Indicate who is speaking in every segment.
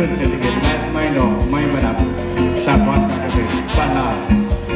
Speaker 1: ตุ้นเศรษฐกิจและไม่หลอกไม่ประดับสหกรณ์การเกษตรบ้านลาด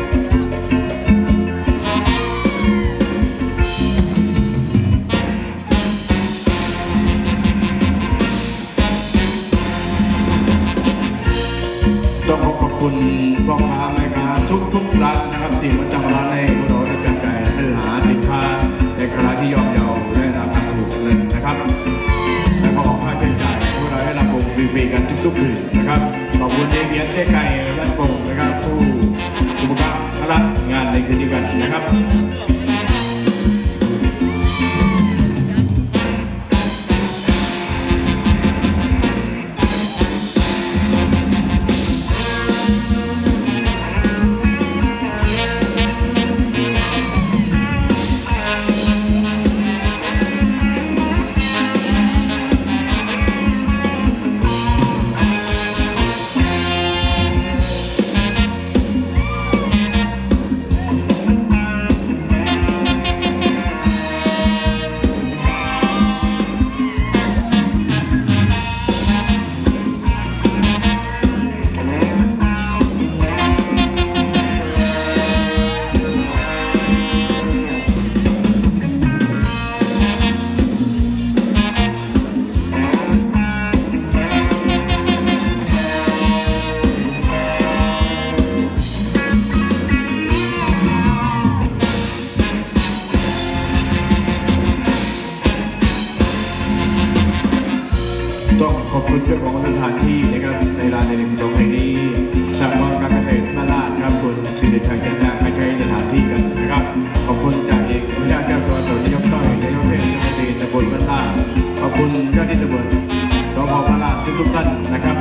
Speaker 1: ต้องขอบคุณพ่อค้าแม่ค้าทุกร้านนะครับที่มาจังร้านให้พวกเราได้จับจ่ายซื้อหาสินค้าในราคาที่ย่อมเยาและราคาถูกเลยนะครับและก็ออกค่าใช้จ่ายพวกเราได้รับวงฟรีๆกันทุกคืนนะครับขอบคุณเดียนเจ๊ไก่และโป่งนะครับผู้อุปการะงานในคืนนี้กันนะครับต้องขอบคุณเจ้าของสถานที่นะครับในร้านในตรงนี้สหกรณ์การเกษตรบ้านลาดครับคุณสิริชัยจันทร์ให้ใช้สถานที่กันนะครับขอบคุณจ่าเอกวิชาแก้วตัวนายกต้อยนายกเทศมนตรีตำบลบ้านลาดขอบคุณเจ้าหน้าที่ตำรวจสพบ้านลาดทุกท่านนะครับ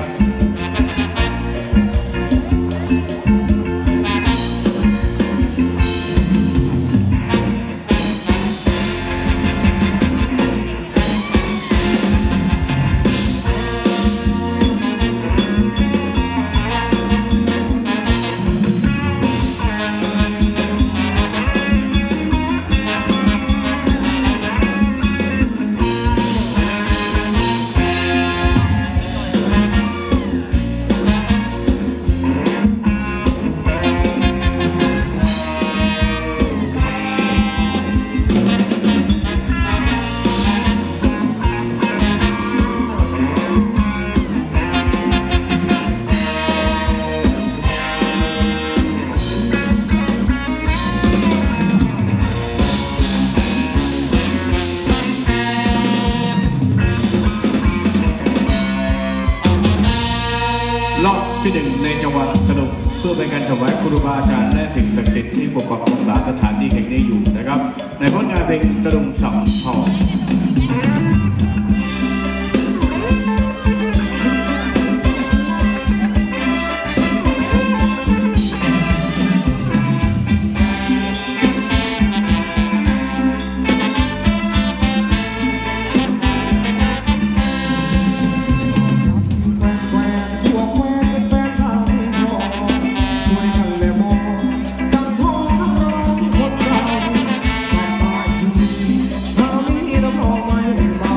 Speaker 1: รอบที่หนึ่งในจังหวัดสนุกเพื่อเป็นการถวายครูบาอาจารย์และสิ่งศักดิ์สิทธิ์ที่ปกปักรักษาสถานที่แห่งนี้อยู่นะครับในผลงานเพลงตะลุงสำทอง
Speaker 2: ไม่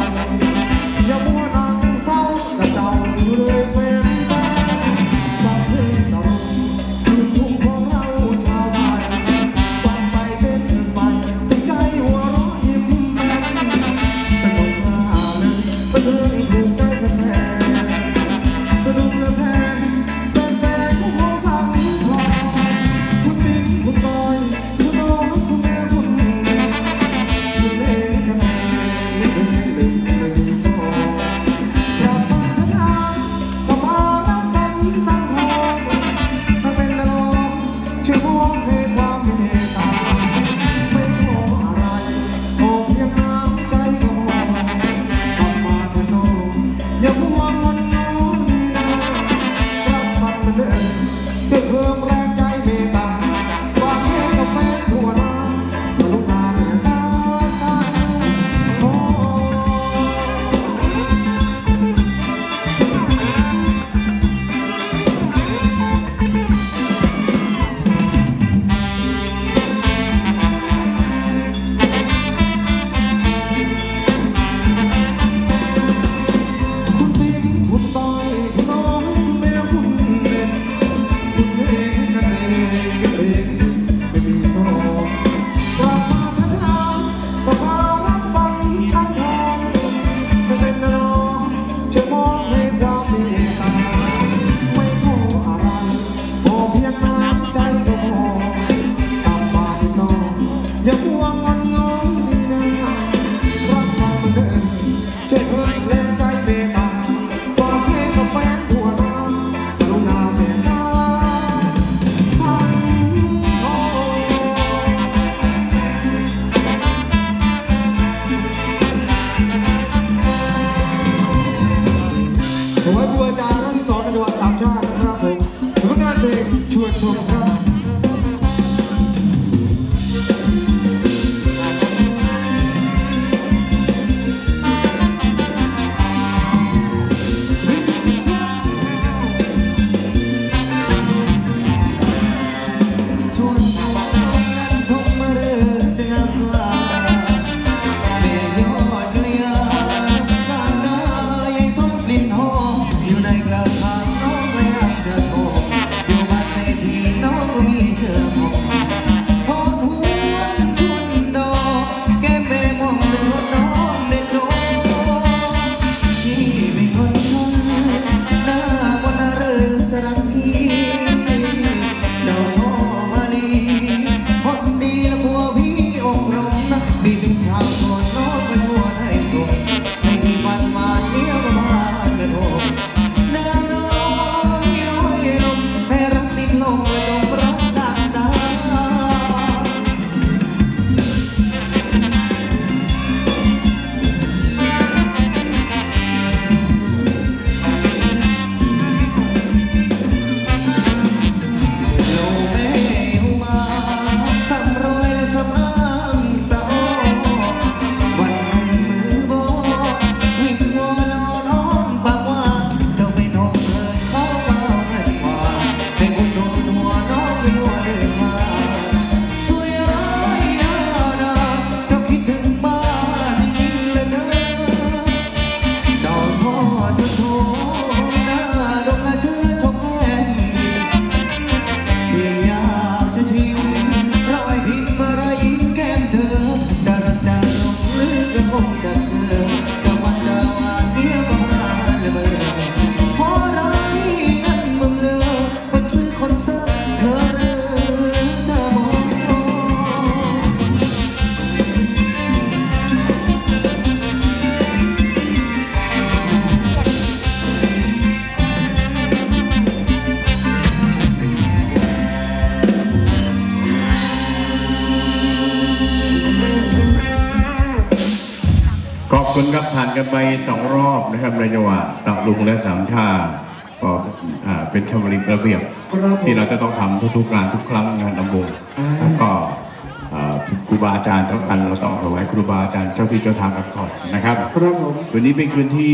Speaker 1: ผ่านกันไป2 รอบนะครับในจังหวะตะลุงและสามชาก็เป็นธรรมเนียมระเบียบที่เราจะต้องทำทุกๆงานทุกครั้งงานลำวงแล้วก็ครูบาอาจารย์ทั้งกันเราต้องเอาไว้ครูบาอาจารย์เจ้าที่เจ้าทางกันก่อนนะครับ
Speaker 2: ครับผม
Speaker 1: วันนี้เป็นคืนที่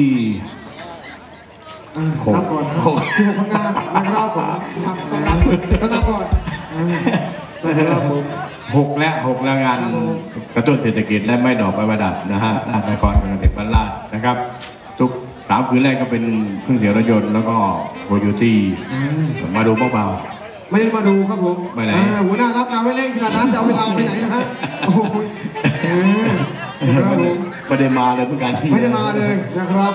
Speaker 2: นับก่อนที่6งานนะครับผมนับก่อนนะครับผม
Speaker 1: 6แล้วงานกระตุ้นเศรษฐกิจและไม่ดอกไม่ประดับนะฮะราชกรเกษตรบ้านลาดนะครับทุก3 คืนแรกก็เป็นเครื่องเสียงรถยนต์แล้วก็โคโยตี้มาดูเบา
Speaker 2: ๆไม่ได้มาดูครับผม
Speaker 1: ไม่ไหน
Speaker 2: หัวหน้ารับงานไว้เร่งขนาดนั้นจะเอาเวลาไปไหนนะฮะโอ้โห
Speaker 1: ไม่ได้มาเลยเพื่อการที่
Speaker 2: ไม่ได้มาเลยนะครับ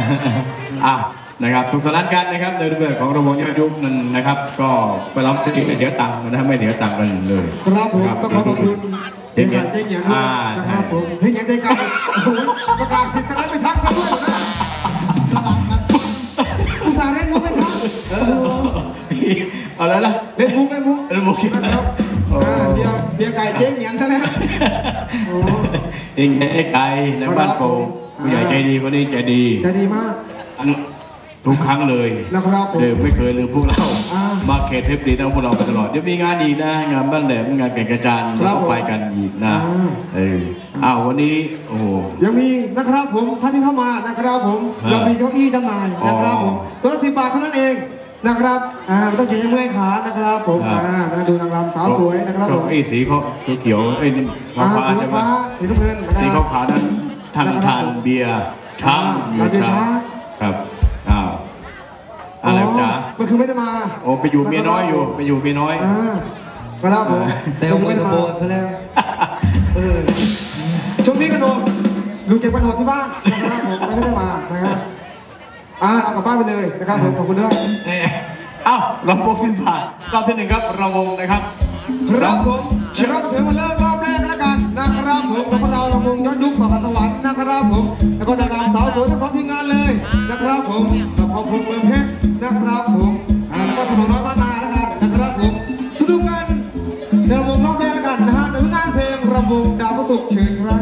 Speaker 1: นะครับสุขสนานกันนะครับในรูปแบบของระบบย้อนยุคนั้นนะครับก็ไปรับสิไม่เสียตังค์นะไม่เสียตังค์กันเลย
Speaker 2: ครับผมต้องขอบคุณเฮียใจเกียรตินะครับผมเฮียใจกลางประกาศผิดกันแล้วไปทักกันด้วยนะสลับกันอุตส่าห์เล่นมุกไม่ทัก
Speaker 1: เอาแล้วนะ
Speaker 2: เล่นมุกนะครับเฮียไก่เจ๊งเหงียนซะแล้ว
Speaker 1: เองไอ้ไก่ในบ้านโป่งผู้ใหญ่ใจดีคนนี้ใจ
Speaker 2: ดีมาก
Speaker 1: ทุกครั้งเลย
Speaker 2: นะครับ
Speaker 1: ไม่เคยลืมพวกเรามาเขตเพชรดีทั้งพวกเราไปตลอดเดี๋ยวมีงานอีกนะงานบ้านแหลมงานแก่งกระจานเราไปกันอีกนะวันนี้โอ้โห
Speaker 2: ยังมีนะครับผมท่านที่เข้ามานะครับผมเรามีเก้าอี้จำหน่ายนะครับผมตัวละ10 บาทเท่านั้นเองนะครับไม่ต้องยืนเมื่อยขานะครับผมดูนางรำสาวสวยนะครับผม
Speaker 1: ไอ้สีเขาเขียวไอ้
Speaker 2: ฟ้าสีน้ำเงิน
Speaker 1: สีขาวนั้นท่านทานเบียร์ช้างครับอะไรจ๊ะ
Speaker 2: มันคือไม่ได้มา
Speaker 1: โอ้ไปอยู่เมียน้อยอยู่ไปอยู่เมียน้อย
Speaker 2: ก็ได้ผม
Speaker 3: เซลล์ไม่ได้มาซะแล้ว
Speaker 2: ช่วงนี้กันโดนอยู่เก็บปัญหาที่บ้านนะครับผมไม่ได้มานะครับเอากลับบ้านไปเลยนะครับผมขอบคุณด้วย
Speaker 1: ลำโพงขึ้นผ่านรอบที่1ครับระวงนะครับ
Speaker 2: ครับผมเราไปถึงมาเริ่มรอบแรกแล้วกันนะครับผมกับเราระวงย้อนยุคสองสวรรค์นะครับผมแล้วก็นางรำสาวสวยทั้ง2 ทีมงานเลยนะครับผมกับพ่อผมเมืองเพชรนะครับผมแล้วก็ถนนน้อยบ้านนาแล้วกันนะครับผมทุกๆกันในระวงรอบแรกแล้วกันนะฮะในงานเพลงระวงดาวพระศุกร์เชิญครับ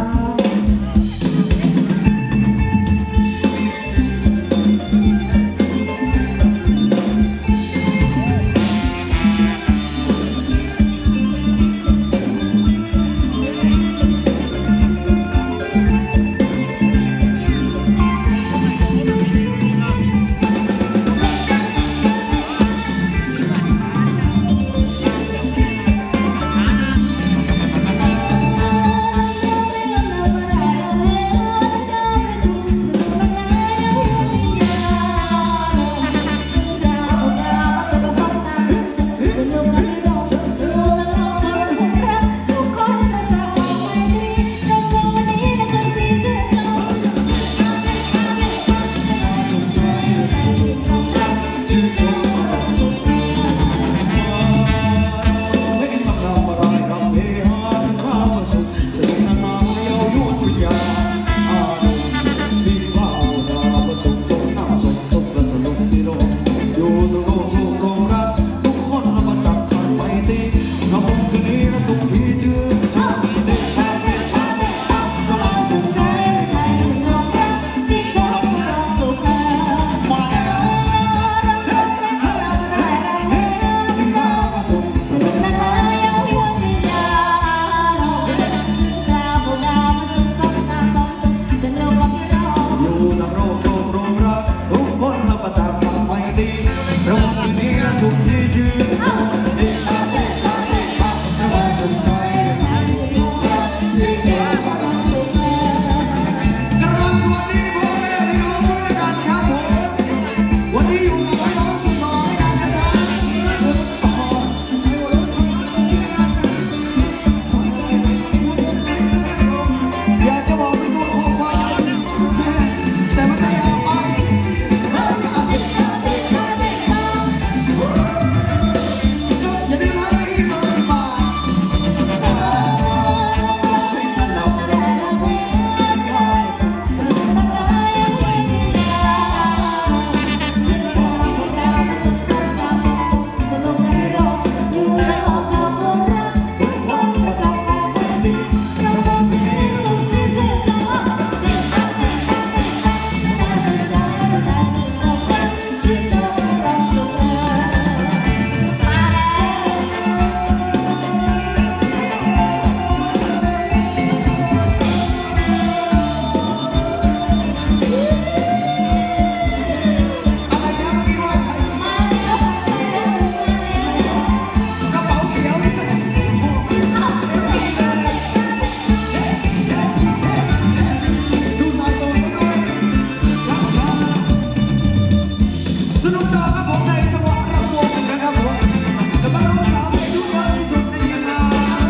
Speaker 2: นุกต่อครับผมในจังหวะระวงนะครับผมจะมาร้องสาวเพลงทุกคนที่สุดในทีมงาน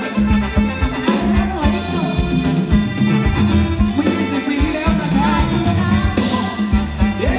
Speaker 2: ไม่20 ปีที่แล้วนะชายเย้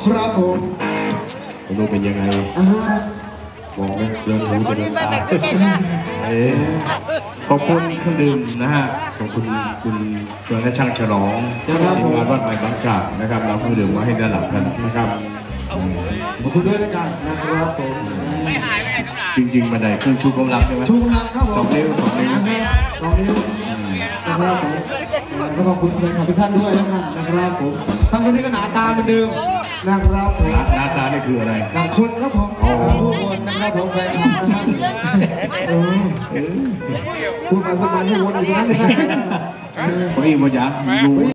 Speaker 2: ครับผม
Speaker 1: ไม่รู้เป็นยังไง
Speaker 2: อ่าฮะ
Speaker 1: มองไม่เดินหูจะเดินตาขอบคุณเครื่องดื่มนะฮะขอบคุณคุณจวนและช่างฉลองทีมงานวัดใหม่บางจากนะครับเราเครื่องดื่มมาให้ได้หลับกันนะครับ
Speaker 2: ขอบคุณด้วยแล้วกันนะครับผม
Speaker 1: จริงๆบันไดเครื่องชูกำลังใช่ไหม
Speaker 2: ชูกำลังครับผม
Speaker 1: สองนิ้วสองนิ้ว
Speaker 2: อ่าฮะสองนิ้วนะครับผมแล้วขอบคุณแฟนคลับทุกท่านด้วยแล้วกันนะครับผมทั้งคนนี้ก็หนาตาเหมือนเดิมนะครับผม
Speaker 1: หน้าตานี่คืออะไร
Speaker 2: บางคนครับผมผู้คนนะครับผมแฟนคลับนะฮะพูดไปพูดมาให้วนอยู่ตรงนั้นเลยนะ
Speaker 1: เก้าอี้บนยักษ์อยู่